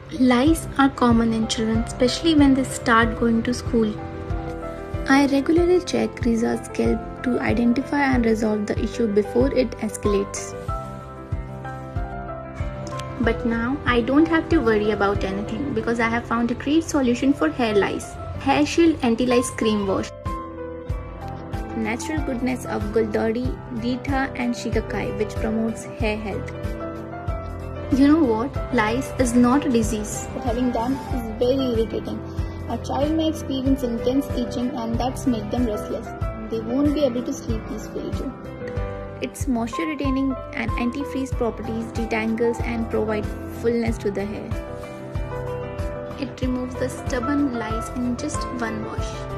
Lice are common in children, especially when they start going to school. I regularly check Riza's scalp to identify and resolve the issue before it escalates. But now I don't have to worry about anything because I have found a great solution for hair lice. Hair Shield Anti-Lice Cream Wash. Natural goodness of Guldari, Rita and Shigakai, which promotes hair health. You know what? Lice is not a disease, but having them is very irritating. A child may experience intense itching and that's make them restless. They won't be able to sleep peacefully too. Its moisture retaining and anti-freeze properties detangles and provide fullness to the hair. It removes the stubborn lice in just one wash.